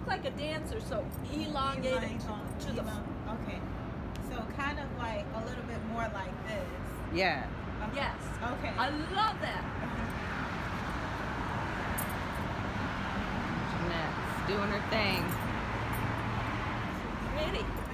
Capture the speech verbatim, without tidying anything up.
like a dancer, so elongated Elong to the. Okay, so kind of like a little bit more like this. Yeah. Okay. Yes. Okay. I love that. Janette's doing her thing. Pretty.